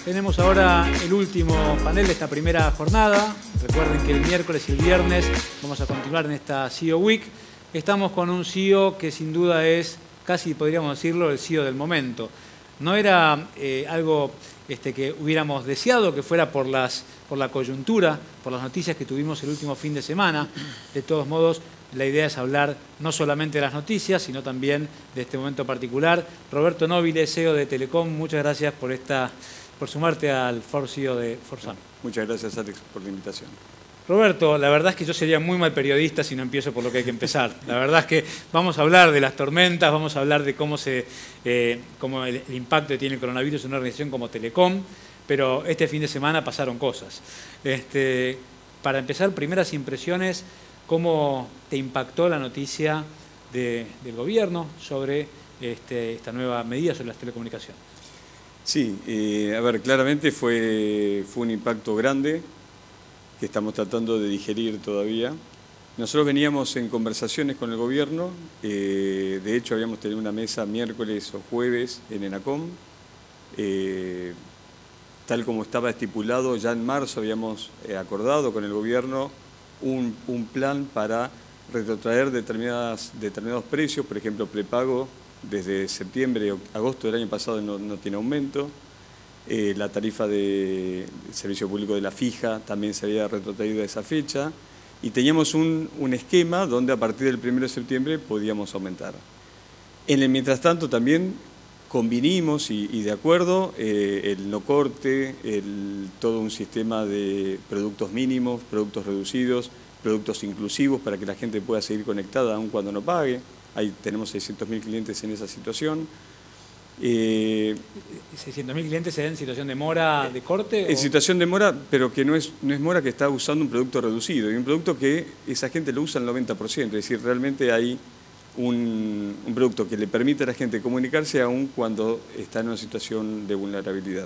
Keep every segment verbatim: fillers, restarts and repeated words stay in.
Tenemos ahora el último panel de esta primera jornada. Recuerden que el miércoles y el viernes vamos a continuar en esta C E O Week. Estamos con un C E O que sin duda es, casi podríamos decirlo, el C E O del momento. No era eh, algo este, que hubiéramos deseado que fuera por, las, por la coyuntura, por las noticias que tuvimos el último fin de semana. De todos modos, la idea es hablar no solamente de las noticias, sino también de este momento particular. Roberto Nobile, C E O de Telecom, muchas gracias por, esta, por sumarte al Foro C E O de Forzano. Muchas gracias, Alex, por la invitación. Roberto, la verdad es que yo sería muy mal periodista si no empiezo por lo que hay que empezar. La verdad es que vamos a hablar de las tormentas, vamos a hablar de cómo, se, eh, cómo el, el impacto que tiene el coronavirus en una organización como Telecom, pero este fin de semana pasaron cosas. Este, para empezar, primeras impresiones, ¿cómo te impactó la noticia de, del gobierno sobre este, esta nueva medida sobre las telecomunicaciones? Sí, eh, a ver, claramente fue, fue un impacto grande que estamos tratando de digerir todavía. Nosotros veníamos en conversaciones con el gobierno, eh, de hecho habíamos tenido una mesa miércoles o jueves en ENACOM, eh, tal como estaba estipulado, ya en marzo habíamos eh, acordado con el gobierno un, un plan para retrotraer determinadas, determinados precios, por ejemplo, prepago desde septiembre o agosto del año pasado no, no tiene aumento. Eh, la tarifa de servicio público de la fija también se había retrotraído a esa fecha y teníamos un, un esquema donde a partir del primero de septiembre podíamos aumentar. En el mientras tanto también convinimos y, y de acuerdo eh, el no corte, el, todo un sistema de productos mínimos, productos reducidos, productos inclusivos para que la gente pueda seguir conectada aun cuando no pague. Ahí tenemos seiscientos mil clientes en esa situación. Eh, ¿seiscientos mil clientes en situación de mora de corte? En o... situación de mora, pero que no es, no es mora que está usando un producto reducido, y un producto que esa gente lo usa al noventa por ciento, es decir, realmente hay un, un producto que le permite a la gente comunicarse aún cuando está en una situación de vulnerabilidad.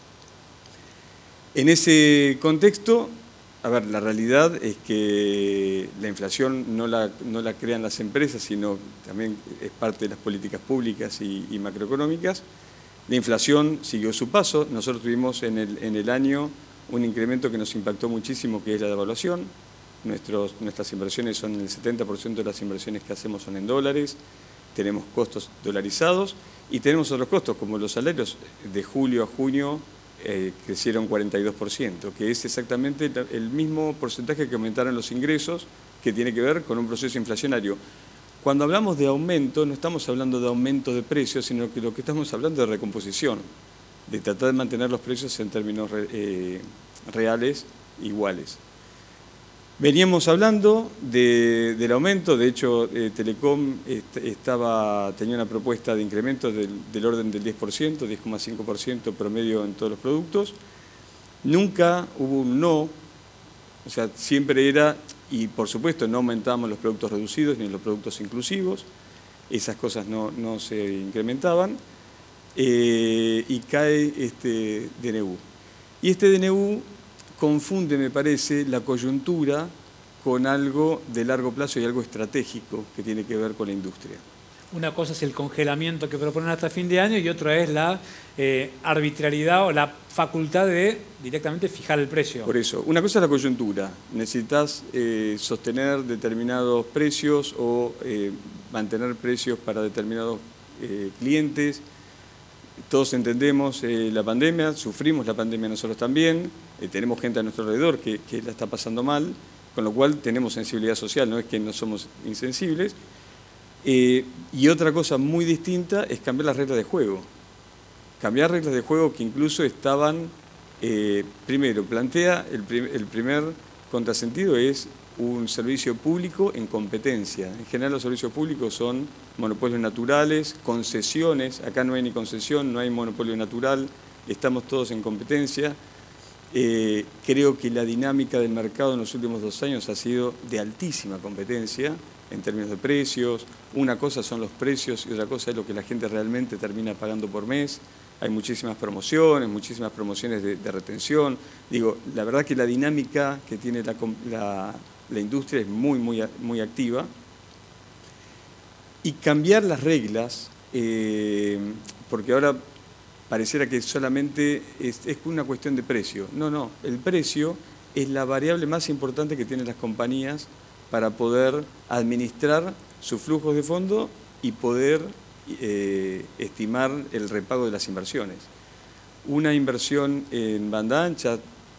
En ese contexto, a ver, la realidad es que la inflación no la, no la crean las empresas, sino también es parte de las políticas públicas y, y macroeconómicas. La inflación siguió su paso. Nosotros tuvimos en el, en el año un incremento que nos impactó muchísimo, que es la devaluación. Nuestros, nuestras inversiones son el setenta por ciento de las inversiones que hacemos son en dólares. Tenemos costos dolarizados y tenemos otros costos, como los salarios de julio a junio, Eh, crecieron cuarenta y dos por ciento, que es exactamente el mismo porcentaje que aumentaron los ingresos, que tiene que ver con un proceso inflacionario. Cuando hablamos de aumento, no estamos hablando de aumento de precios, sino que lo que estamos hablando es de recomposición, de tratar de mantener los precios en términos re, eh, reales iguales. Veníamos hablando de, del aumento, de hecho eh, Telecom est estaba, tenía una propuesta de incremento del, del orden del diez por ciento, diez coma cinco por ciento promedio en todos los productos. Nunca hubo un no, o sea, siempre era, y por supuesto no aumentábamos los productos reducidos ni los productos inclusivos, esas cosas no, no se incrementaban, eh, y cae este D N U. Y este D N U confunde, me parece, la coyuntura con algo de largo plazo y algo estratégico que tiene que ver con la industria. Una cosa es el congelamiento que proponen hasta fin de año y otra es la eh, arbitrariedad o la facultad de directamente fijar el precio. Por eso, una cosa es la coyuntura. Necesitas eh, sostener determinados precios o eh, mantener precios para determinados eh, clientes. Todos entendemos eh, la pandemia, sufrimos la pandemia nosotros también, eh, tenemos gente a nuestro alrededor que, que la está pasando mal, con lo cual tenemos sensibilidad social, no es que no somos insensibles. Eh, y otra cosa muy distinta es cambiar las reglas de juego. Cambiar reglas de juego que incluso estaban, eh, primero, plantea el, prim el primer contrasentido es un servicio público en competencia. En general los servicios públicos son monopolios naturales, concesiones, acá no hay ni concesión, no hay monopolio natural, estamos todos en competencia. Eh, creo que la dinámica del mercado en los últimos dos años ha sido de altísima competencia en términos de precios. Una cosa son los precios y otra cosa es lo que la gente realmente termina pagando por mes. Hay muchísimas promociones, muchísimas promociones de, de retención. Digo, la verdad que la dinámica que tiene la, la, la industria es muy, muy, muy activa. Y cambiar las reglas, eh, porque ahora pareciera que solamente es, es una cuestión de precio. No, no, el precio es la variable más importante que tienen las compañías para poder administrar sus flujos de fondo y poder eh, estimar el repago de las inversiones. Una inversión en banda ancha,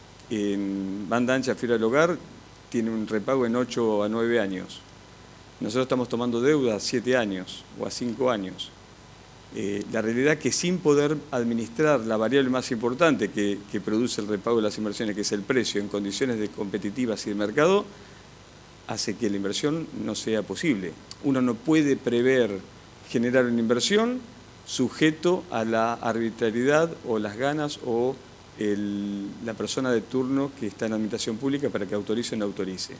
en banda ancha fibra del hogar, tiene un repago en ocho a nueve años. Nosotros estamos tomando deuda a siete años o a cinco años. Eh, la realidad es que sin poder administrar la variable más importante que, que produce el repago de las inversiones, que es el precio, en condiciones de competitivas y de mercado, hace que la inversión no sea posible. Uno no puede prever generar una inversión sujeto a la arbitrariedad o las ganas o el, la persona de turno que está en la administración pública para que autorice o no autorice.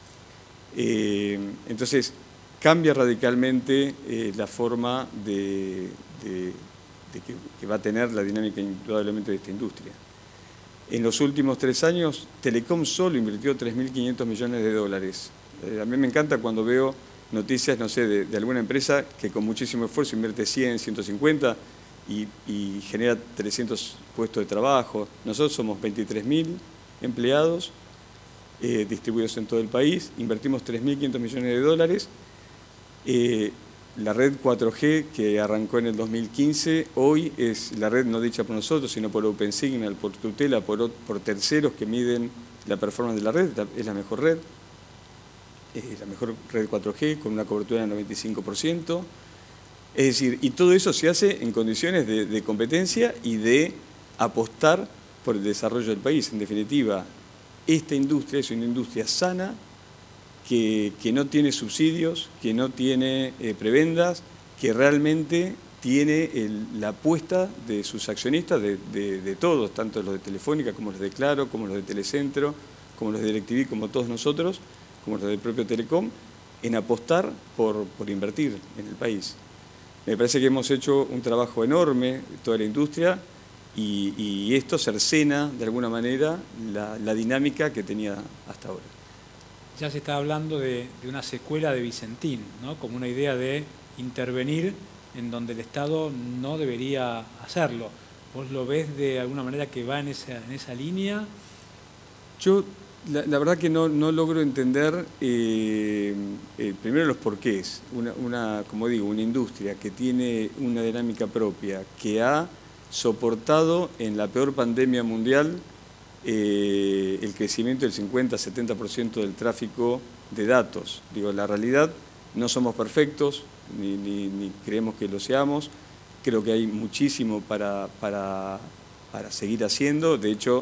Eh, entonces, cambia radicalmente eh, la forma de, de, de que, que va a tener la dinámica indudablemente de esta industria. En los últimos tres años, Telecom solo invirtió tres mil quinientos millones de dólares. Eh, a mí me encanta cuando veo noticias, no sé, de, de alguna empresa que con muchísimo esfuerzo invierte cien, ciento cincuenta y, y genera trescientos puestos de trabajo. Nosotros somos veintitrés mil empleados eh, distribuidos en todo el país, invertimos tres mil quinientos millones de dólares. Eh, la red cuatro G que arrancó en el dos mil quince, hoy es la red no dicha por nosotros, sino por OpenSignal, por tutela, por, por terceros que miden la performance de la red, es la mejor red, es la mejor red cuatro G con una cobertura del noventa y cinco por ciento. Es decir, y todo eso se hace en condiciones de, de competencia y de apostar por el desarrollo del país. En definitiva, esta industria es una industria sana, Que, que no tiene subsidios, que no tiene eh, prebendas, que realmente tiene el, la apuesta de sus accionistas, de, de, de todos, tanto los de Telefónica como los de Claro, como los de Telecentro, como los de DirecTV, como todos nosotros, como los del propio Telecom, en apostar por, por invertir en el país. Me parece que hemos hecho un trabajo enorme, toda la industria, y, y esto cercena, de alguna manera, la, la dinámica que tenía hasta ahora. Ya se está hablando de, de una secuela de Vicentín, ¿no? Como una idea de intervenir en donde el Estado no debería hacerlo. ¿Vos lo ves de alguna manera que va en esa, en esa línea? Yo, la, la verdad que no, no logro entender, eh, eh, primero los porqués. Una, una, como digo, una industria que tiene una dinámica propia, que ha soportado en la peor pandemia mundial Eh, el crecimiento del cincuenta a setenta por ciento del tráfico de datos. Digo, la realidad, no somos perfectos, ni, ni, ni creemos que lo seamos. Creo que hay muchísimo para, para, para seguir haciendo. De hecho,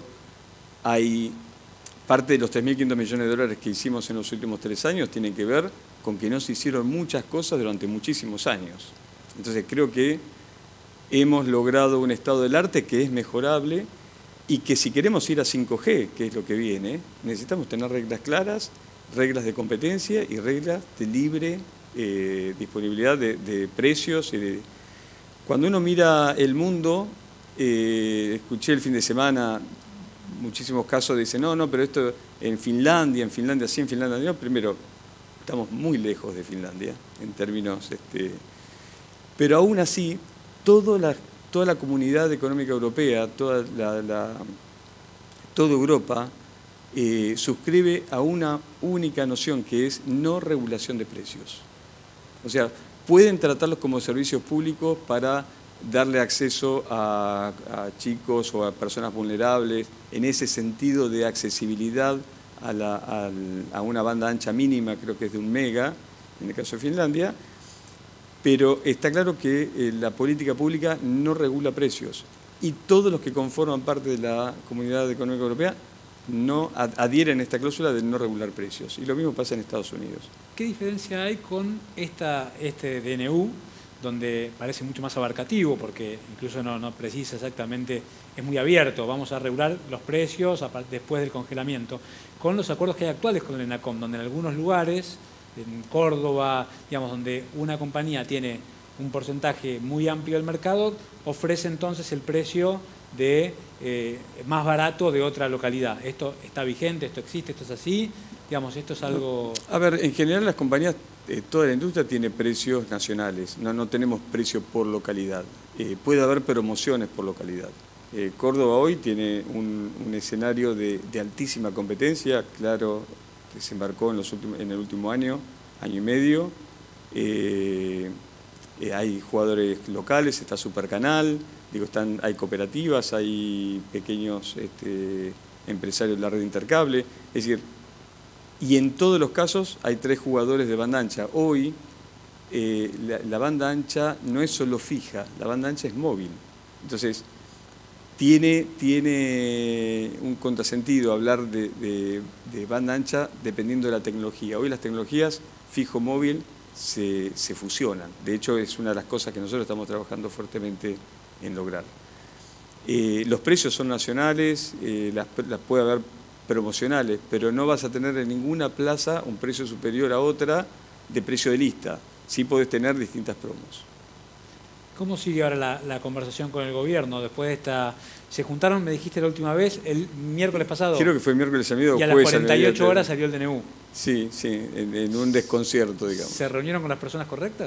hay parte de los tres mil quinientos millones de dólares que hicimos en los últimos tres años tienen que ver con que no se hicieron muchas cosas durante muchísimos años. Entonces, creo que hemos logrado un estado del arte que es mejorable, y que si queremos ir a cinco G, que es lo que viene, necesitamos tener reglas claras, reglas de competencia y reglas de libre eh, disponibilidad de, de precios. Y de... Cuando uno mira el mundo, eh, escuché el fin de semana muchísimos casos, dicen, no, no, pero esto en Finlandia, en Finlandia sí, en Finlandia no. Primero, estamos muy lejos de Finlandia en términos... Este, pero aún así, todas las... Toda la comunidad económica europea, toda, la, la, toda Europa, eh, suscribe a una única noción que es no regulación de precios. O sea, pueden tratarlos como servicios públicos para darle acceso a, a chicos o a personas vulnerables, en ese sentido de accesibilidad a, la, a, a una banda ancha mínima, creo que es de un mega, en el caso de Finlandia. Pero está claro que eh, la política pública no regula precios y todos los que conforman parte de la Comunidad Económica Europea no adhieren a esta cláusula de no regular precios. Y lo mismo pasa en Estados Unidos. ¿Qué diferencia hay con esta, este D N U, donde parece mucho más abarcativo, porque incluso no, no precisa exactamente, es muy abierto, vamos a regular los precios después del congelamiento, con los acuerdos que hay actuales con el ENACOM, donde en algunos lugares, en Córdoba, digamos, donde una compañía tiene un porcentaje muy amplio del mercado, ofrece entonces el precio de, eh, más barato de otra localidad. ¿Esto está vigente? ¿Esto existe? ¿Esto es así? Digamos, esto es algo... A ver, en general las compañías, eh, toda la industria tiene precios nacionales, no, no tenemos precio por localidad. Eh, puede haber promociones por localidad. Eh, Córdoba hoy tiene un, un escenario de, de altísima competencia, claro, que se embarcó en, los últimos, en el último año, año y medio. Eh, eh, hay jugadores locales, está Supercanal, digo, están, hay cooperativas, hay pequeños este, empresarios de la red Intercable, es decir, y en todos los casos hay tres jugadores de banda ancha. Hoy eh, la, la banda ancha no es solo fija, la banda ancha es móvil. Entonces, tiene, tiene un contrasentido hablar de, de, de banda ancha dependiendo de la tecnología. Hoy las tecnologías fijo-móvil se, se fusionan. De hecho, es una de las cosas que nosotros estamos trabajando fuertemente en lograr. Eh, los precios son nacionales, eh, las, las puede haber promocionales, pero no vas a tener en ninguna plaza un precio superior a otra de precio de lista. Sí podés tener distintas promos. ¿Cómo sigue ahora la, la conversación con el gobierno? Después de esta... ¿Se juntaron, me dijiste la última vez, el miércoles pasado? Creo que fue miércoles a medio, y a las cuarenta y ocho horas salió el D N U. Sí, sí, en, en un desconcierto, digamos. ¿Se reunieron con las personas correctas?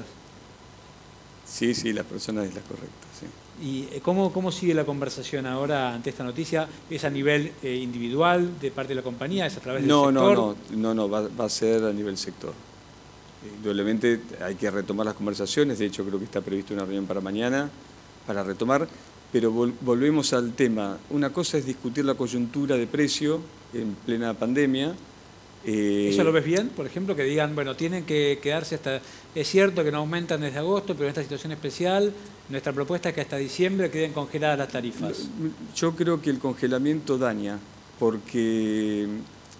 Sí, sí, las personas es las correctas, sí. ¿Y cómo, cómo sigue la conversación ahora ante esta noticia? ¿Es a nivel eh, individual de parte de la compañía? ¿Es a través del no, sector? No, no, no, no, va, va a ser a nivel sector. Indudablemente hay que retomar las conversaciones, de hecho creo que está prevista una reunión para mañana para retomar, pero vol volvemos al tema. Una cosa es discutir la coyuntura de precio en plena pandemia. Eh, ¿Eso lo ves bien? Por ejemplo, que digan, bueno, tienen que quedarse hasta... Es cierto que no aumentan desde agosto, pero en esta situación especial, nuestra propuesta es que hasta diciembre queden congeladas las tarifas. Yo creo que el congelamiento daña, porque,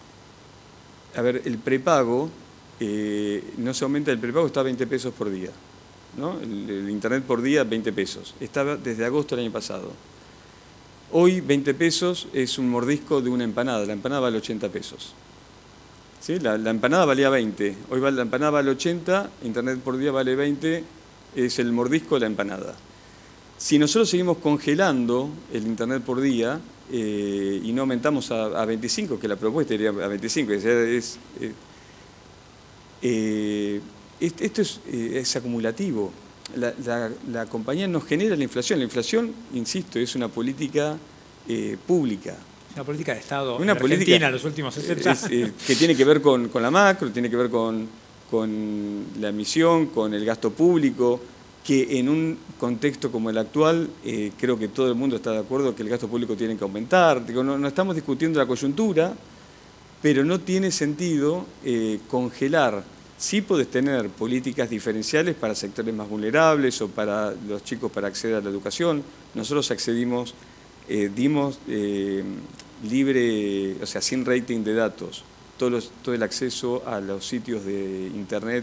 a ver, el prepago, eh, no se aumenta, el prepago está a veinte pesos por día, ¿no? El, el internet por día, veinte pesos. Estaba desde agosto del año pasado. Hoy, veinte pesos es un mordisco de una empanada, la empanada vale ochenta pesos. ¿Sí? La, la empanada valía veinte, hoy la empanada vale ochenta, internet por día vale veinte, es el mordisco de la empanada. Si nosotros seguimos congelando el internet por día eh, y no aumentamos a, a veinticinco, que la propuesta iría a veinticinco, es, es, eh, eh, esto es, eh, es acumulativo. La, la, la compañía no genera la inflación. La inflación, insisto, es una política eh, pública. Una política de Estado una en política, Argentina en los últimos sesenta años. Eh, que tiene que ver con, con la macro, tiene que ver con, con la emisión, con el gasto público, que en un contexto como el actual, eh, creo que todo el mundo está de acuerdo que el gasto público tiene que aumentar. Digo, no, no estamos discutiendo la coyuntura, pero no tiene sentido eh, congelar. Sí podés tener políticas diferenciales para sectores más vulnerables o para los chicos para acceder a la educación. Nosotros accedimos, eh, dimos eh, libre, o sea, sin rating de datos, todos los, todo el acceso a los sitios de internet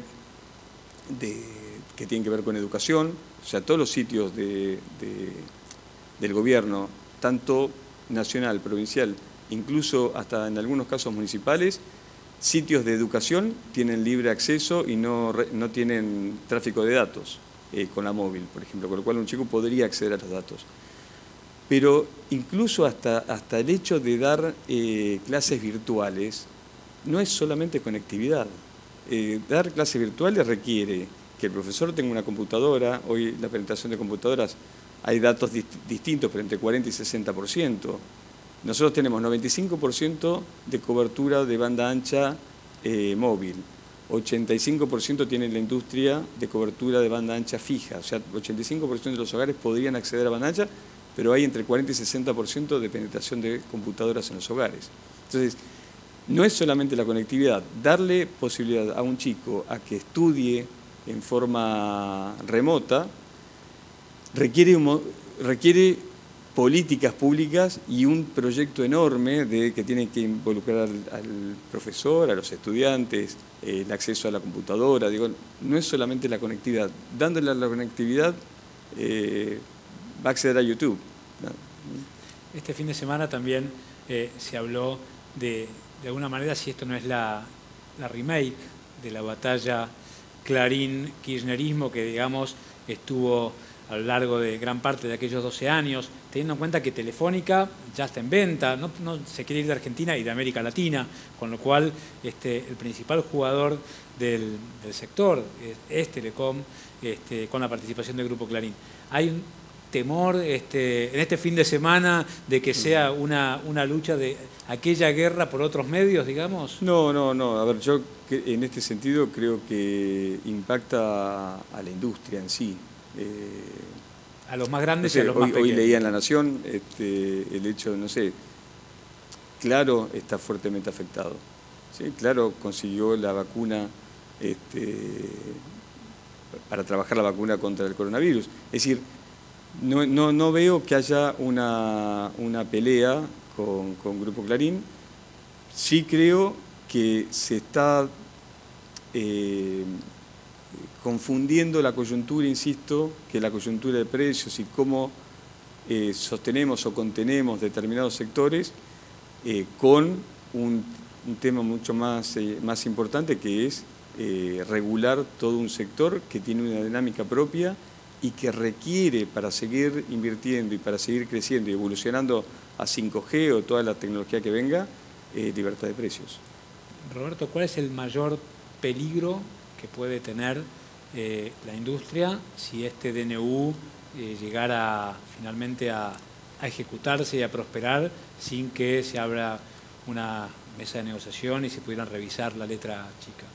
de, que tienen que ver con educación, o sea, todos los sitios de, de, del gobierno, tanto nacional, provincial, incluso hasta en algunos casos municipales, sitios de educación tienen libre acceso y no, no tienen tráfico de datos eh, con la móvil, por ejemplo, con lo cual un chico podría acceder a los datos. Pero incluso hasta, hasta el hecho de dar eh, clases virtuales no es solamente conectividad. Eh, dar clases virtuales requiere que el profesor tenga una computadora. Hoy la penetración de computadoras hay datos dist distintos, pero entre cuarenta y sesenta por ciento. Nosotros tenemos noventa y cinco por ciento de cobertura de banda ancha eh, móvil, ochenta y cinco por ciento tiene la industria de cobertura de banda ancha fija, o sea, ochenta y cinco por ciento de los hogares podrían acceder a banda ancha, pero hay entre cuarenta y sesenta por ciento de penetración de computadoras en los hogares. Entonces, no es solamente la conectividad, darle posibilidad a un chico a que estudie en forma remota requiere, un, requiere políticas públicas y un proyecto enorme de, que tiene que involucrar al, al profesor, a los estudiantes, eh, el acceso a la computadora. Digo, no es solamente la conectividad. Dándole la conectividad, eh, va a acceder a YouTube, ¿no? Este fin de semana también eh, se habló de, de alguna manera, si esto no es la, la remake de la batalla Clarín-Kirchnerismo, que digamos estuvo a lo largo de gran parte de aquellos doce años, teniendo en cuenta que Telefónica ya está en venta, no, no se quiere ir de Argentina y de América Latina, con lo cual este, el principal jugador del, del sector es, es Telecom, este, con la participación del Grupo Clarín. Hay un temor este, en este fin de semana de que sea una, una lucha de aquella guerra por otros medios, digamos? No, no, no. A ver, yo en este sentido creo que impacta a la industria en sí. Eh, a los más grandes no sé, y a los hoy, más pequeños. Hoy leía en La Nación este, el hecho, no sé, Claro está fuertemente afectado. ¿Sí? Claro consiguió la vacuna este, para trabajar la vacuna contra el coronavirus. Es decir, No, no, no veo que haya una, una pelea con, con Grupo Clarín. Sí creo que se está eh, confundiendo la coyuntura, insisto, que la coyuntura de precios y cómo eh, sostenemos o contenemos determinados sectores eh, con un, un tema mucho más, eh, más importante, que es eh, regular todo un sector que tiene una dinámica propia y que requiere, para seguir invirtiendo y para seguir creciendo y evolucionando a cinco G o toda la tecnología que venga, eh, libertad de precios. Roberto, ¿cuál es el mayor peligro que puede tener eh, la industria si este D N U eh, llegara finalmente a, a ejecutarse y a prosperar sin que se abra una mesa de negociación y se pudieran revisar la letra chica?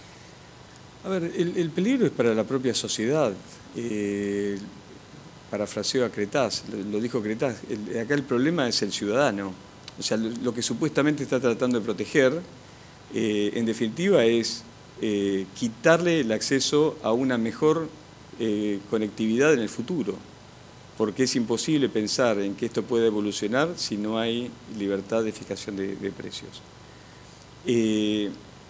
A ver, el, el peligro es para la propia sociedad. Eh, parafraseo a Cretaz, lo, lo dijo Cretaz, el, acá el problema es el ciudadano. O sea, lo, lo que supuestamente está tratando de proteger, eh, en definitiva, es eh, quitarle el acceso a una mejor eh, conectividad en el futuro. Porque es imposible pensar en que esto pueda evolucionar si no hay libertad de fijación de, de precios. Eh,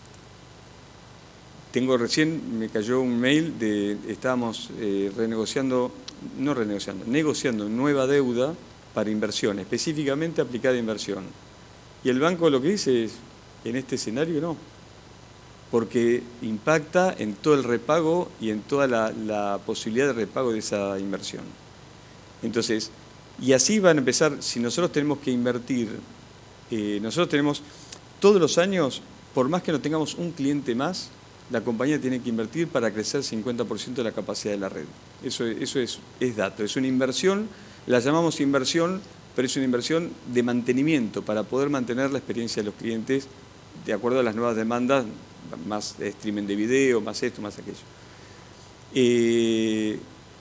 Tengo recién, me cayó un mail de, estábamos eh, renegociando, no renegociando, negociando nueva deuda para inversión, específicamente aplicada a inversión. Y el banco lo que dice es, en este escenario no, porque impacta en todo el repago y en toda la, la posibilidad de repago de esa inversión. Entonces, y así van a empezar, si nosotros tenemos que invertir, eh, nosotros tenemos todos los años, por más que no tengamos un cliente más, la compañía tiene que invertir para crecer cincuenta por ciento de la capacidad de la red. Eso, eso es, es dato, es una inversión, la llamamos inversión, pero es una inversión de mantenimiento para poder mantener la experiencia de los clientes de acuerdo a las nuevas demandas, más streaming de video, más esto, más aquello. Eh,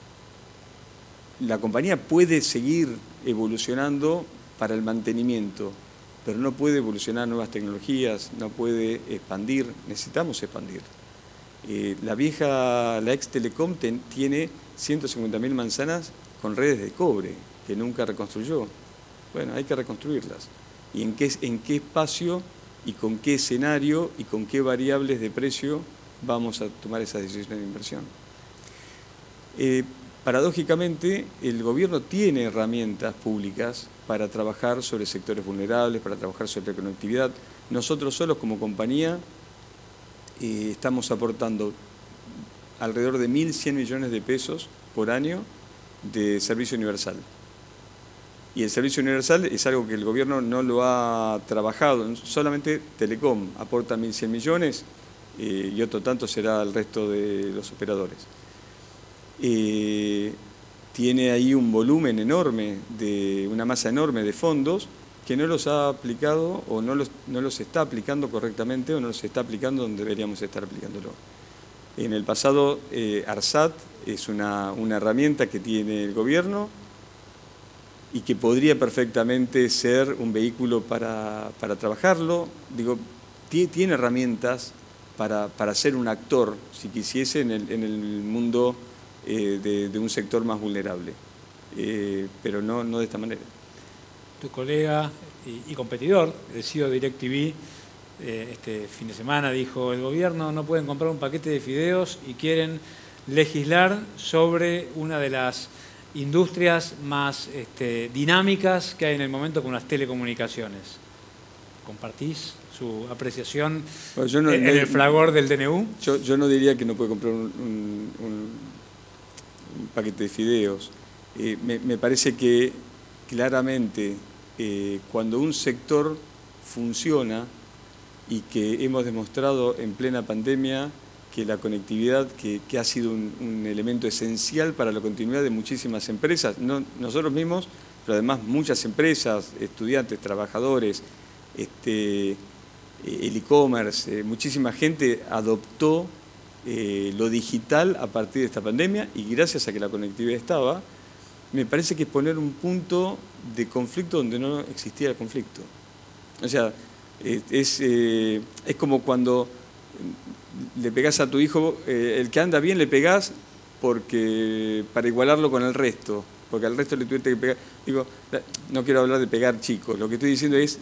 la compañía puede seguir evolucionando para el mantenimiento, pero no puede evolucionar nuevas tecnologías, no puede expandir, necesitamos expandir. Eh, la vieja, la ex Telecom ten, tiene ciento cincuenta mil manzanas con redes de cobre, que nunca reconstruyó. Bueno, hay que reconstruirlas. ¿Y en qué, en qué espacio y con qué escenario y con qué variables de precio vamos a tomar esas decisiones de inversión? Eh, Paradójicamente, el gobierno tiene herramientas públicas para trabajar sobre sectores vulnerables, para trabajar sobre la conectividad. Nosotros solos como compañía eh, estamos aportando alrededor de mil cien millones de pesos por año de servicio universal. Y el servicio universal es algo que el gobierno no lo ha trabajado, solamente Telecom aporta mil cien millones eh, y otro tanto será el resto de los operadores. Eh, tiene ahí un volumen enorme, de una masa enorme de fondos que no los ha aplicado o no los, no los está aplicando correctamente o no los está aplicando donde deberíamos estar aplicándolo. En el pasado, eh, ARSAT es una, una herramienta que tiene el gobierno y que podría perfectamente ser un vehículo para, para trabajarlo. Digo, tiene herramientas para, para ser un actor, si quisiese, en el, en el mundo Eh, de, de un sector más vulnerable, eh, pero no, no de esta manera. Tu colega y, y competidor, el C E O de DirecTV, eh, este fin de semana dijo: el gobierno no pueden comprar un paquete de fideos y quieren legislar sobre una de las industrias más este, dinámicas que hay en el momento con las telecomunicaciones. ¿Compartís su apreciación bueno, yo no, en no, el fragor del D N U? Yo, yo no diría que no puede comprar un, un, un paquete de fideos. Eh, me, me parece que claramente eh, cuando un sector funciona y que hemos demostrado en plena pandemia que la conectividad, que, que ha sido un, un elemento esencial para la continuidad de muchísimas empresas, no, nosotros mismos, pero además muchas empresas, estudiantes, trabajadores, este, el e-commerce, eh, muchísima gente adoptó eh, lo digital a partir de esta pandemia y gracias a que la conectividad estaba, me parece que es poner un punto de conflicto donde no existía el conflicto. O sea, es, es, eh, es como cuando le pegás a tu hijo, eh, el que anda bien le pegás porque, para igualarlo con el resto, porque al resto le tuviste que pegar. Digo, no quiero hablar de pegar chicos, lo que estoy diciendo es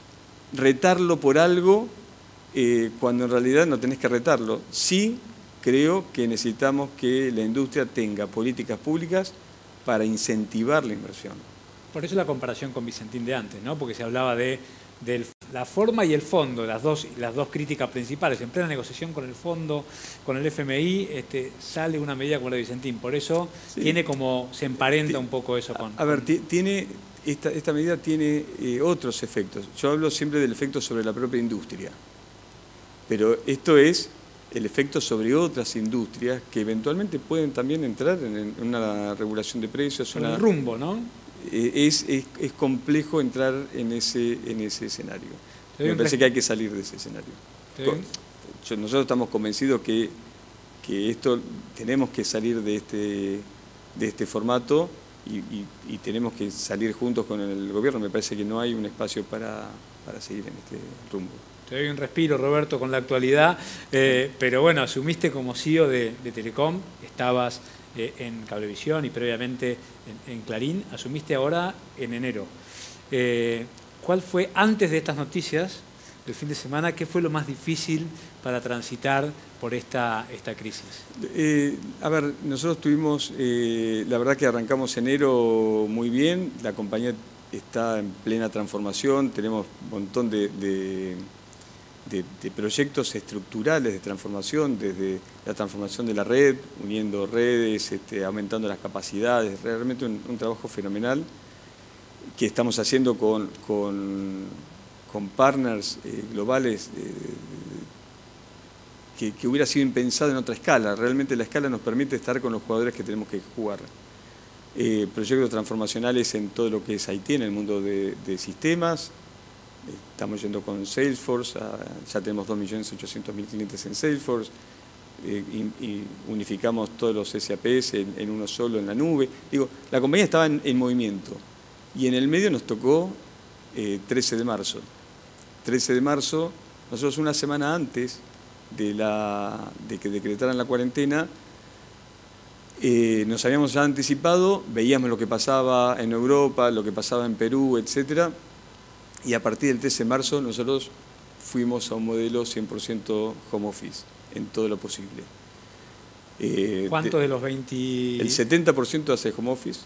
retarlo por algo eh, cuando en realidad no tenés que retarlo. Sí creo que necesitamos que la industria tenga políticas públicas para incentivar la inversión. Por eso la comparación con Vicentín de antes, ¿no? Porque se hablaba de, de la forma y el fondo, las dos, las dos críticas principales. En plena negociación con el fondo, con el F M I, este, sale una medida como la de Vicentín. Por eso sí. tiene como, se emparenta T un poco eso con... A, a ver, con... tiene, esta, esta medida tiene eh, otros efectos. Yo hablo siempre del efecto sobre la propia industria. Pero esto es el efecto sobre otras industrias que eventualmente pueden también entrar en, en una regulación de precios. Sobre una, el rumbo, ¿no? Es, es, es complejo entrar en ese, en ese escenario. Me parece que hay que salir de ese escenario. Yo, nosotros estamos convencidos que, que esto tenemos que salir de este, de este formato y, y, y tenemos que salir juntos con el gobierno. Me parece que no hay un espacio para, para seguir en este rumbo. Te doy un respiro, Roberto, con la actualidad, eh, pero bueno, asumiste como C E O de, de Telecom, estabas eh, en Cablevisión y previamente en, en Clarín, asumiste ahora en enero. Eh, ¿Cuál fue, antes de estas noticias del fin de semana, qué fue lo más difícil para transitar por esta, esta crisis? Eh, a ver, nosotros tuvimos, eh, la verdad que arrancamos enero muy bien, la compañía está en plena transformación, tenemos un montón de... de De, de proyectos estructurales de transformación, desde la transformación de la red, uniendo redes, este, aumentando las capacidades, realmente un, un trabajo fenomenal que estamos haciendo con, con, con partners eh, globales eh, que, que hubiera sido impensado en otra escala. Realmente la escala nos permite estar con los jugadores que tenemos que jugar. Eh, proyectos transformacionales en todo lo que es I T, en el mundo de, de sistemas. Estamos yendo con Salesforce, a, ya tenemos dos millones ochocientos mil clientes en Salesforce, eh, y, y unificamos todos los S A Ps en, en uno solo en la nube. Digo, la compañía estaba en, en movimiento y en el medio nos tocó eh, trece de marzo. trece de marzo, nosotros una semana antes de, la, de que decretaran la cuarentena, eh, nos habíamos ya anticipado, veíamos lo que pasaba en Europa, lo que pasaba en Perú, etcétera. Y a partir del trece de marzo nosotros fuimos a un modelo cien por ciento home office, en todo lo posible. Eh, ¿Cuánto de, de los veinte? El setenta por ciento hace home office.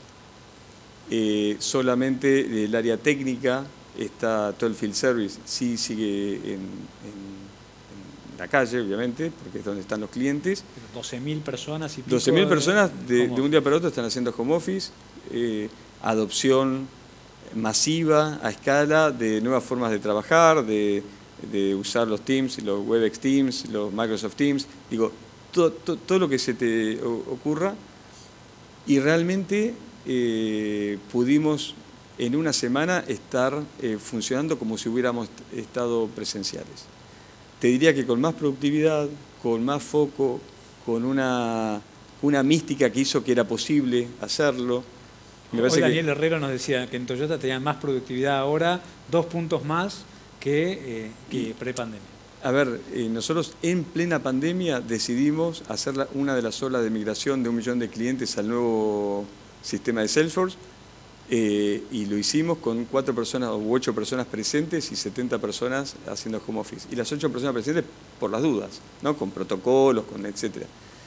Eh, solamente el área técnica, está todo el field service, sí sigue en, en, en la calle, obviamente, porque es donde están los clientes. doce mil personas y pico doce mil personas de, de un día para otro están haciendo home office, eh, adopción masiva, a escala, de nuevas formas de trabajar, de, de usar los Teams, los Webex Teams, los Microsoft Teams, digo, todo, todo, todo lo que se te ocurra, y realmente eh, pudimos en una semana estar eh, funcionando como si hubiéramos estado presenciales. Te diría que con más productividad, con más foco, con una, una mística que hizo que era posible hacerlo. Me Hoy Daniel que... Herrero nos decía que en Toyota tenían más productividad ahora, dos puntos más que, eh, que pre-pandemia. A ver, eh, nosotros en plena pandemia decidimos hacer la, una de las olas de migración de un millón de clientes al nuevo sistema de Salesforce eh, y lo hicimos con cuatro personas u ocho personas presentes y setenta personas haciendo home office. Y las ocho personas presentes por las dudas, ¿no? Con protocolos, con etcétera.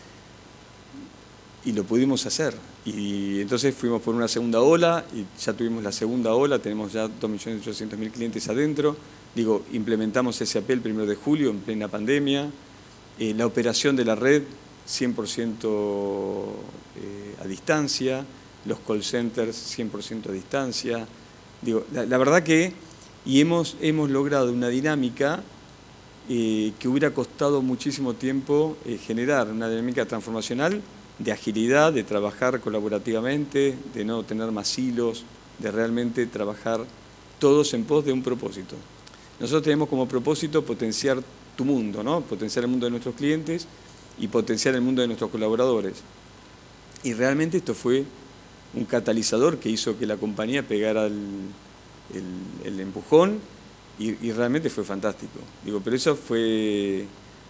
Y lo pudimos hacer. Y entonces fuimos por una segunda ola y ya tuvimos la segunda ola, tenemos ya dos millones ochocientos mil clientes adentro. Digo, implementamos S A P el primero de julio en plena pandemia. Eh, la operación de la red cien por ciento eh, a distancia, los call centers cien por ciento a distancia. Digo, la, la verdad que y hemos, hemos logrado una dinámica eh, que hubiera costado muchísimo tiempo eh, generar, una dinámica transformacional de agilidad, de trabajar colaborativamente, de no tener más hilos, de realmente trabajar todos en pos de un propósito. Nosotros tenemos como propósito potenciar tu mundo, ¿no? Potenciar el mundo de nuestros clientes y potenciar el mundo de nuestros colaboradores. Y realmente esto fue un catalizador que hizo que la compañía pegara el, el, el empujón y, y realmente fue fantástico. Digo, pero eso fue...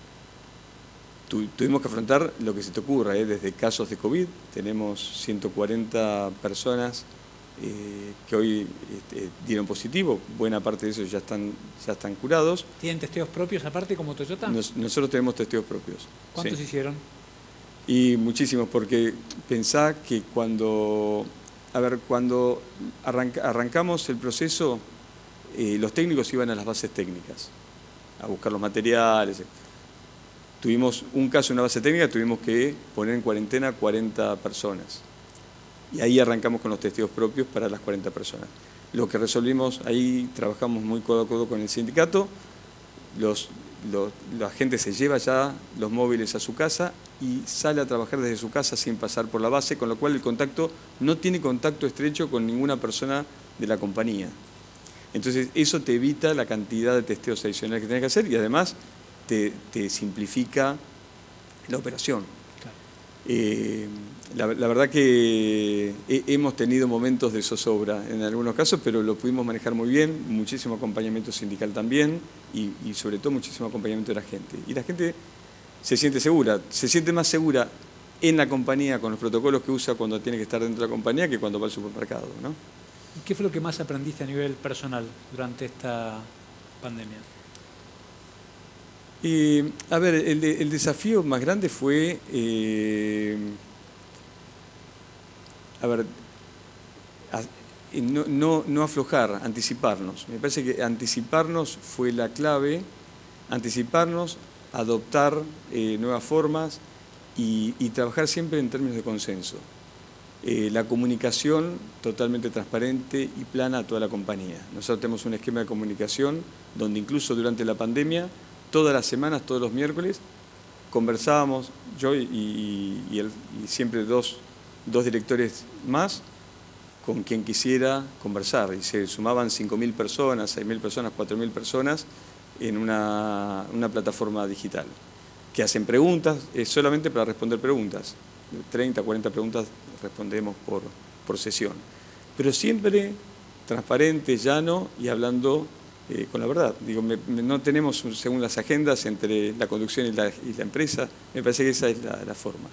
Tu, tuvimos que afrontar lo que se te ocurra, ¿eh? Desde casos de COVID, tenemos ciento cuarenta personas eh, que hoy este, dieron positivo, buena parte de esos ya están, ya están curados. ¿Tienen testeos propios aparte como Toyota? Nos, nosotros tenemos testeos propios. ¿Cuántos sí. hicieron? Y muchísimos, porque pensá que cuando, a ver, cuando arranca, arrancamos el proceso, eh, los técnicos iban a las bases técnicas, a buscar los materiales. Tuvimos un caso en una base técnica, tuvimos que poner en cuarentena cuarenta personas. Y ahí arrancamos con los testeos propios para las cuarenta personas. Lo que resolvimos, ahí trabajamos muy codo a codo con el sindicato, los, los, la gente se lleva ya los móviles a su casa y sale a trabajar desde su casa sin pasar por la base, con lo cual el contacto no tiene contacto estrecho con ninguna persona de la compañía. Entonces eso te evita la cantidad de testeos adicionales que tenés que hacer y además te, te simplifica la operación. Claro. Eh, la, la verdad que he, hemos tenido momentos de zozobra en algunos casos, pero lo pudimos manejar muy bien, muchísimo acompañamiento sindical también y, y sobre todo muchísimo acompañamiento de la gente. Y la gente se siente segura, se siente más segura en la compañía con los protocolos que usa cuando tiene que estar dentro de la compañía que cuando va al supermercado, ¿no? ¿Qué fue lo que más aprendiste a nivel personal durante esta pandemia? Eh, a ver, el, el desafío más grande fue, eh, a ver, a, no, no, no aflojar, anticiparnos. Me parece que anticiparnos fue la clave, anticiparnos, adoptar eh, nuevas formas y, y trabajar siempre en términos de consenso. Eh, la comunicación totalmente transparente y plana a toda la compañía. Nosotros tenemos un esquema de comunicación donde incluso durante la pandemia, todas las semanas, todos los miércoles, conversábamos, yo y, y, y, el, y siempre dos, dos directores más, con quien quisiera conversar. Y se sumaban cinco mil personas, seis mil personas, cuatro mil personas en una, una plataforma digital, que hacen preguntas, es solamente para responder preguntas. treinta, cuarenta preguntas respondemos por, por sesión. Pero siempre transparente, llano y hablando eh, con la verdad. Digo, me, me, no tenemos, según las agendas, entre la conducción y la, y la empresa, me parece que esa es la, la forma.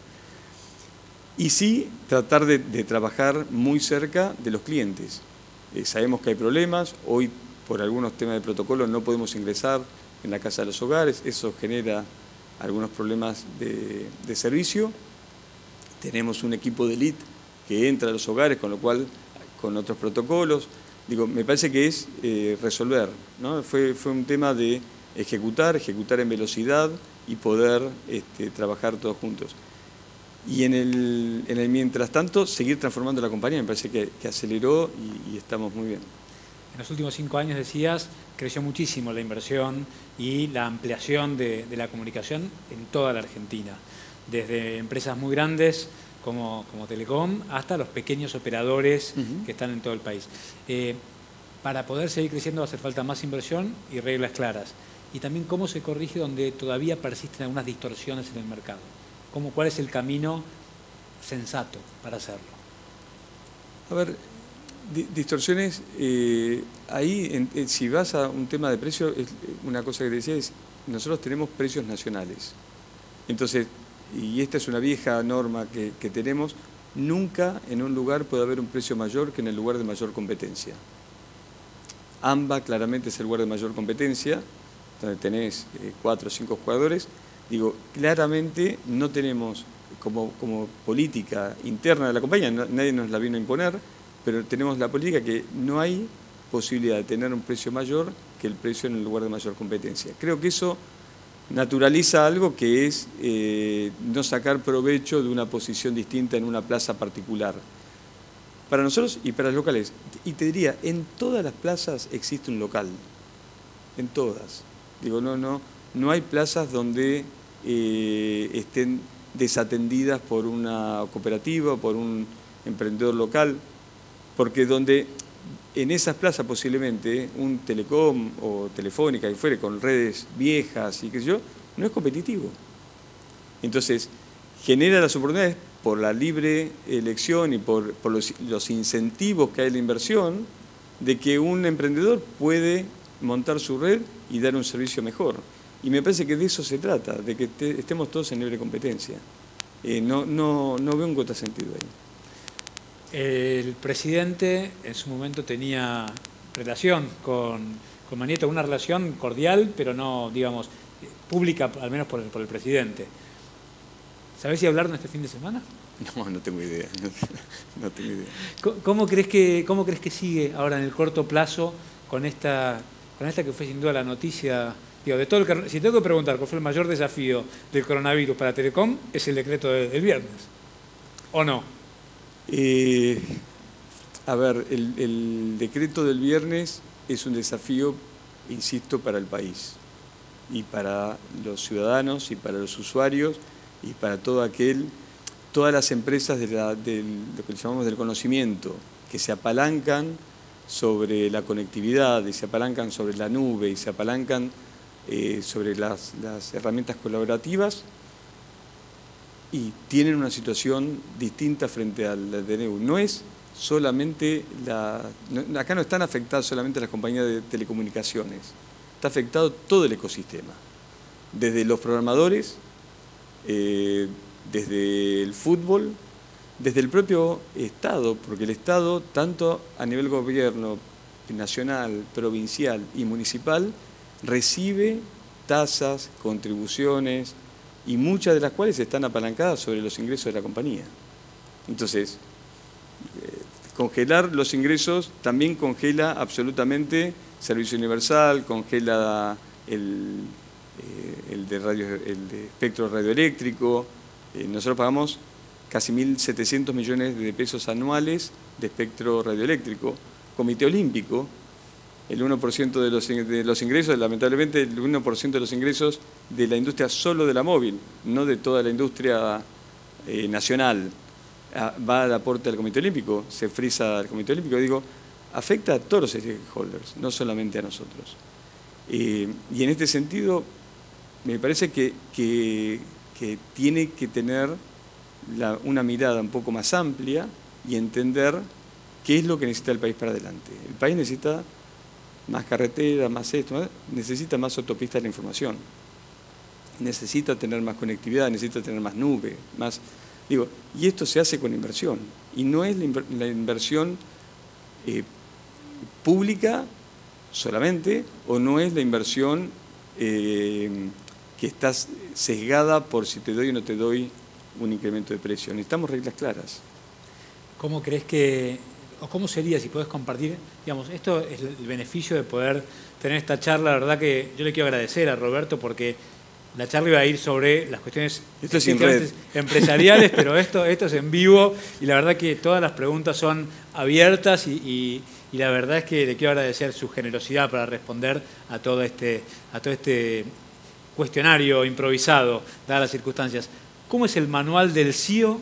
Y sí, tratar de, de trabajar muy cerca de los clientes. Eh, sabemos que hay problemas, hoy por algunos temas de protocolo no podemos ingresar en la casa de los hogares, eso genera algunos problemas de, de servicio. Tenemos un equipo de elite que entra a los hogares, con lo cual, con otros protocolos. Digo, me parece que es eh, resolver, ¿no? Fue, fue un tema de ejecutar, ejecutar en velocidad y poder este, trabajar todos juntos. Y en el, en el mientras tanto, seguir transformando la compañía, me parece que, que aceleró y, y estamos muy bien. En los últimos cinco años, decías, creció muchísimo la inversión y la ampliación de, de la comunicación en toda la Argentina. Desde empresas muy grandes como, como Telecom hasta los pequeños operadores uh-huh. que están en todo el país. Eh, para poder seguir creciendo va a hacer falta más inversión y reglas claras. Y también cómo se corrige donde todavía persisten algunas distorsiones en el mercado. ¿Cómo, ¿Cuál es el camino sensato para hacerlo? A ver, di distorsiones, eh, ahí en, en, si vas a un tema de precio, es una cosa que te decía es, nosotros tenemos precios nacionales. Entonces, y esta es una vieja norma que, que tenemos, nunca en un lugar puede haber un precio mayor que en el lugar de mayor competencia. AMBA claramente es el lugar de mayor competencia, donde tenés eh, cuatro o cinco jugadores. Digo, claramente no tenemos como, como política interna de la compañía, no, nadie nos la vino a imponer, pero tenemos la política que no hay posibilidad de tener un precio mayor que el precio en el lugar de mayor competencia. Creo que eso naturaliza algo que es eh, no sacar provecho de una posición distinta en una plaza particular. Para nosotros y para los locales, y te diría, en todas las plazas existe un local, en todas. Digo, no, no, no hay plazas donde eh, estén desatendidas por una cooperativa o por un emprendedor local, porque donde en esas plazas posiblemente un Telecom o Telefónica que fuere con redes viejas y qué sé yo, no es competitivo. Entonces, genera las oportunidades por la libre elección y por, por los, los incentivos que hay en la inversión, de que un emprendedor puede montar su red y dar un servicio mejor. Y me parece que de eso se trata, de que te, estemos todos en libre competencia. Eh, no, no, no veo un contrasentido ahí. El presidente en su momento tenía relación con, con Manieto, una relación cordial, pero no, digamos, pública, al menos por el, por el presidente. ¿Sabés si hablaron este fin de semana? No, no tengo idea. No, no tengo idea. ¿Cómo crees que, cómo crees que sigue ahora en el corto plazo con esta, con esta que fue sin duda la noticia? Digo, de todo el que, si tengo que preguntar cuál fue el mayor desafío del coronavirus para Telecom, es el decreto de, del viernes, ¿o no? Eh, a ver, el, el decreto del viernes es un desafío, insisto, para el país y para los ciudadanos y para los usuarios y para todo aquel, todas las empresas de la, del, lo que llamamos del conocimiento, que se apalancan sobre la conectividad y se apalancan sobre la nube y se apalancan eh, sobre las, las herramientas colaborativas, y tienen una situación distinta frente al D N U. No es solamente la... No, acá no están afectadas solamente las compañías de telecomunicaciones, está afectado todo el ecosistema, desde los programadores, eh, desde el fútbol, desde el propio Estado, porque el Estado, tanto a nivel gobierno nacional, provincial y municipal, recibe tasas, contribuciones, y muchas de las cuales están apalancadas sobre los ingresos de la compañía. Entonces, eh, congelar los ingresos también congela absolutamente servicio universal, congela el, eh, el, de, radio, el de espectro radioeléctrico. Eh, nosotros pagamos casi mil setecientos millones de pesos anuales de espectro radioeléctrico. Comité Olímpico, el uno por ciento de los, de los ingresos, lamentablemente el uno por ciento de los ingresos de la industria solo de la móvil, no de toda la industria eh, nacional, ah, va al aporte al Comité Olímpico, se frisa al Comité Olímpico, digo, afecta a todos los stakeholders, no solamente a nosotros. Eh, y en este sentido, me parece que, que, que tiene que tener la, una mirada un poco más amplia y entender qué es lo que necesita el país para adelante. El país necesita más carretera, más esto, más, necesita más autopistas de la información, necesita tener más conectividad, necesita tener más nube, más, digo, y esto se hace con inversión, y no es la, inver, la inversión eh, pública solamente, o no es la inversión eh, que está sesgada por si te doy o no te doy un incremento de precio. Necesitamos reglas claras. ¿Cómo crees que, o cómo sería, si podés compartir, digamos, esto es el beneficio de poder tener esta charla? La verdad que yo le quiero agradecer a Roberto porque la charla iba a ir sobre las cuestiones esto es sin red. empresariales, pero esto, esto es en vivo y la verdad que todas las preguntas son abiertas y, y, y la verdad es que le quiero agradecer su generosidad para responder a todo este, a todo este cuestionario improvisado, dadas las circunstancias. ¿Cómo es el manual del C E O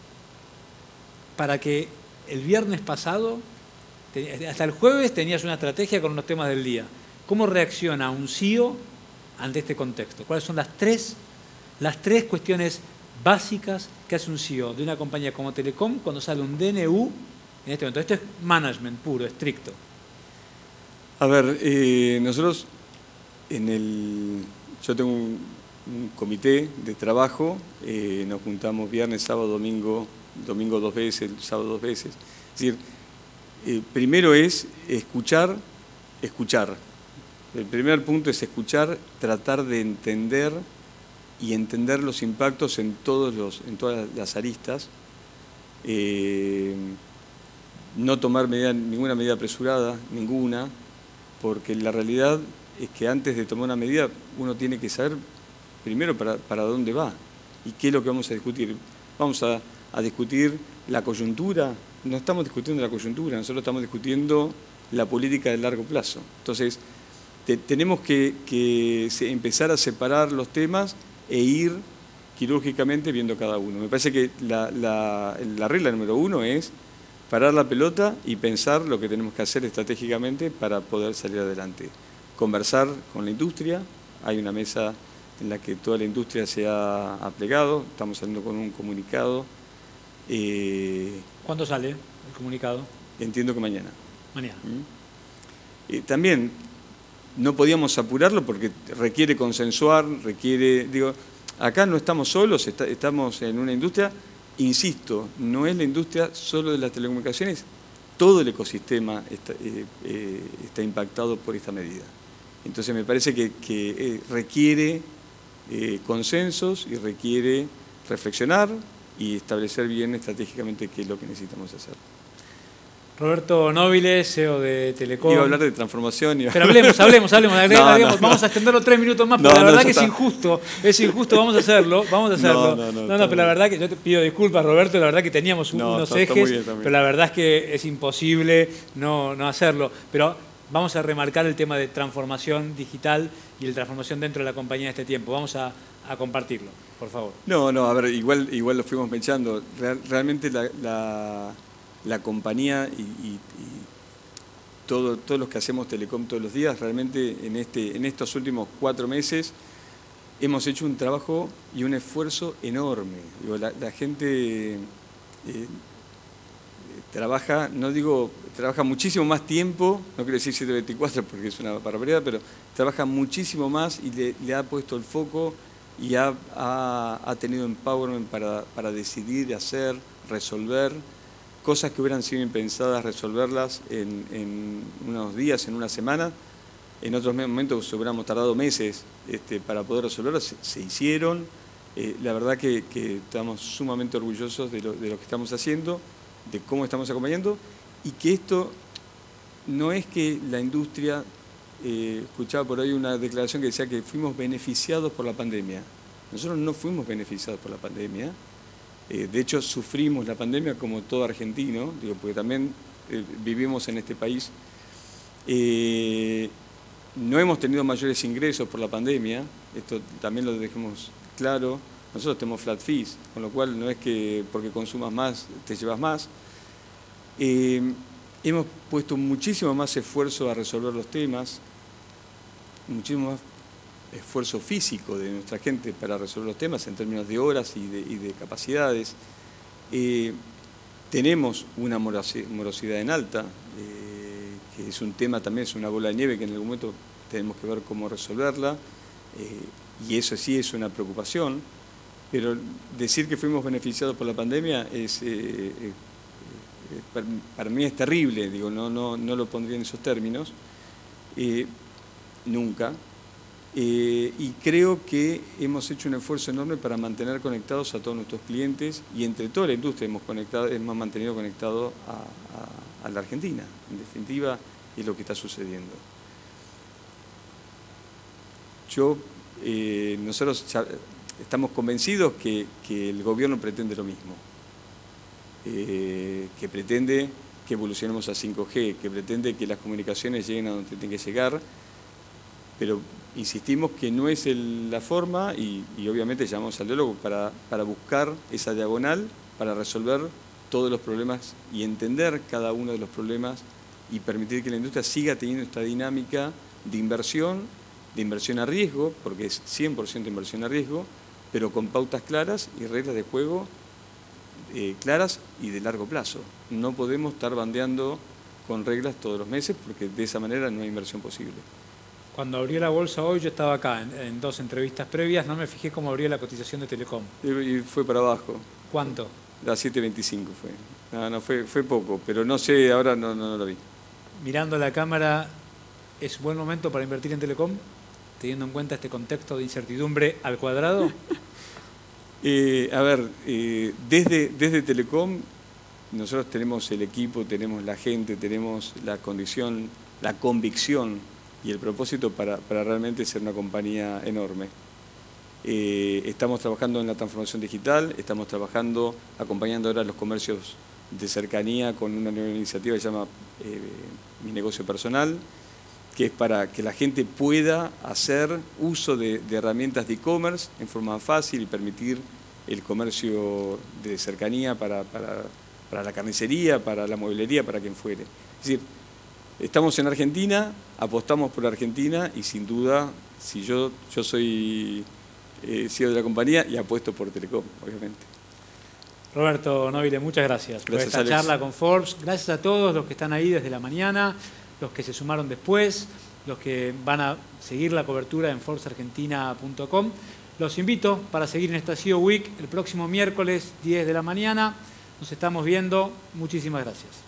para que el viernes pasado, hasta el jueves tenías una estrategia con unos temas del día? ¿Cómo reacciona un C E O ante este contexto? ¿Cuáles son las tres, las tres cuestiones básicas que hace un C E O de una compañía como Telecom cuando sale un D N U en este momento? Esto es management puro, estricto. A ver, eh, nosotros en el... Yo tengo un, un comité de trabajo, eh, nos juntamos viernes, sábado, domingo, domingo dos veces, sábado dos veces. Es decir, eh, primero es escuchar, escuchar. El primer punto es escuchar, tratar de entender y entender los impactos en, todos los, en todas las aristas. Eh, no tomar medida, ninguna medida apresurada, ninguna, porque la realidad es que antes de tomar una medida uno tiene que saber primero para, para dónde va y qué es lo que vamos a discutir. Vamos a, a discutir la coyuntura, no estamos discutiendo la coyuntura, nosotros estamos discutiendo la política de largo plazo. Entonces, te, tenemos que, que se, empezar a separar los temas e ir quirúrgicamente viendo cada uno. Me parece que la, la, la regla número uno es parar la pelota y pensar lo que tenemos que hacer estratégicamente para poder salir adelante. Conversar con la industria, hay una mesa en la que toda la industria se ha, ha plegado, estamos saliendo con un comunicado. Eh, ¿Cuándo sale el comunicado? Entiendo que mañana. Mañana. ¿Mm? Eh, también no podíamos apurarlo porque requiere consensuar, requiere, digo, acá no estamos solos, está, estamos en una industria, insisto, no es la industria solo de las telecomunicaciones, todo el ecosistema está, eh, eh, está impactado por esta medida. Entonces me parece que, que eh, requiere eh, consensos y requiere reflexionar y establecer bien estratégicamente qué es lo que necesitamos hacer. Roberto Nobile, C E O de Telecom. Iba a hablar de transformación. Iba... Pero hablemos, hablemos, hablemos. Agregamos, no, agregamos. no, vamos no. a extenderlo tres minutos más, No, pero la no, verdad que está. es injusto. Es injusto, vamos a hacerlo. Vamos a hacerlo. No, no, no, no, no pero la verdad que yo te pido disculpas, Roberto, la verdad que teníamos No, unos está, ejes, está muy bien, está muy bien. pero la verdad es que es imposible no, no hacerlo. Pero vamos a remarcar el tema de transformación digital y la transformación dentro de la compañía de este tiempo. Vamos a, a compartirlo, por favor. No, no, a ver, igual, igual lo fuimos pensando. Real, realmente la, la, la compañía y, y, y todo, todos los que hacemos Telecom todos los días, realmente en, este, en estos últimos cuatro meses hemos hecho un trabajo y un esfuerzo enorme. Digo, la, la gente eh, trabaja, no digo, trabaja muchísimo más tiempo, no quiero decir siete veinticuatro porque es una barbaridad, pero trabaja muchísimo más y le, le ha puesto el foco y ha, ha, ha tenido empowerment para, para decidir, hacer, resolver cosas que hubieran sido impensadas, resolverlas en, en unos días, en una semana. En otros momentos hubiéramos tardado meses este, para poder resolverlas, se, se hicieron. Eh, la verdad que, que estamos sumamente orgullosos de lo, de lo que estamos haciendo, de cómo estamos acompañando, y que esto no es que la industria, eh, escuchaba por ahí una declaración que decía que fuimos beneficiados por la pandemia. Nosotros no fuimos beneficiados por la pandemia. Eh, de hecho, sufrimos la pandemia como todo argentino, digo, porque también eh, vivimos en este país. Eh, no hemos tenido mayores ingresos por la pandemia, esto también lo dejemos claro. Nosotros tenemos flat fees, con lo cual no es que porque consumas más te llevas más. Eh, hemos puesto muchísimo más esfuerzo a resolver los temas, muchísimo más esfuerzo físico de nuestra gente para resolver los temas en términos de horas y de, y de capacidades. Eh, tenemos una morosidad en alta, eh, que es un tema también, es una bola de nieve que en algún momento tenemos que ver cómo resolverla, eh, y eso sí es una preocupación, pero decir que fuimos beneficiados por la pandemia es, eh, eh, eh, para, para mí es terrible, digo, no, no, no lo pondría en esos términos, eh, nunca. Eh, y creo que hemos hecho un esfuerzo enorme para mantener conectados a todos nuestros clientes y entre toda la industria hemos, conectado, hemos mantenido conectado a, a, a la Argentina. En definitiva, es lo que está sucediendo. Yo, eh, nosotros ya estamos convencidos que, que el gobierno pretende lo mismo, eh, que pretende que evolucionemos a cinco G, que pretende que las comunicaciones lleguen a donde tienen que llegar, pero insistimos que no es el, la forma y, y obviamente llamamos al diálogo para, para buscar esa diagonal, para resolver todos los problemas y entender cada uno de los problemas y permitir que la industria siga teniendo esta dinámica de inversión, de inversión a riesgo, porque es cien por ciento inversión a riesgo, pero con pautas claras y reglas de juego eh, claras y de largo plazo. No podemos estar bandeando con reglas todos los meses porque de esa manera no hay inversión posible. Cuando abrió la bolsa hoy, yo estaba acá en, en dos entrevistas previas, no me fijé cómo abrió la cotización de Telecom. Y fue para abajo. ¿Cuánto? A siete veinticinco fue. No, no, fue, fue poco, pero no sé, ahora no, no, no lo vi. Mirando la cámara, ¿es buen momento para invertir en Telecom, teniendo en cuenta este contexto de incertidumbre al cuadrado? eh, a ver, eh, desde, desde Telecom, nosotros tenemos el equipo, tenemos la gente, tenemos la condición, la convicción y el propósito para, para realmente ser una compañía enorme. Eh, estamos trabajando en la transformación digital, estamos trabajando, acompañando ahora a los comercios de cercanía con una nueva iniciativa que se llama eh, Mi Negocio Personal, que es para que la gente pueda hacer uso de, de herramientas de e-commerce en forma fácil y permitir el comercio de cercanía para, para, para la carnicería, para la mueblería, para quien fuere. Es decir, estamos en Argentina, apostamos por Argentina y sin duda, si yo, yo soy eh, C E O de la compañía y apuesto por Telecom, obviamente. Roberto Nobile, muchas gracias, gracias por esta Alex. charla con Forbes. Gracias a todos los que están ahí desde la mañana, los que se sumaron después, los que van a seguir la cobertura en forbes argentina punto com. Los invito para seguir en esta C E O Week el próximo miércoles diez de la mañana. Nos estamos viendo. Muchísimas gracias.